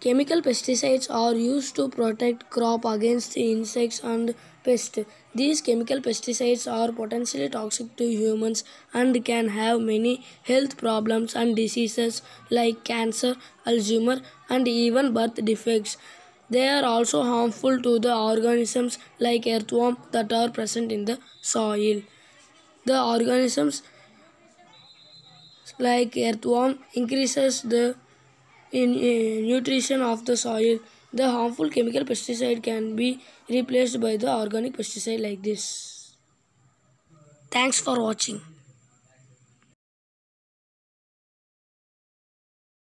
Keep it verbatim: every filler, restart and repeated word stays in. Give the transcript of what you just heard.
Chemical pesticides are used to protect crop against insects and pests. These chemical pesticides are potentially toxic to humans and can have many health problems and diseases like cancer, Alzheimer, and even birth defects. They are also harmful to the organisms like earthworms that are present in the soil. The organisms like earthworm increases the in uh, nutrition of the soil. The harmful chemical pesticide can be replaced by the organic pesticide like this. Thanks for watching.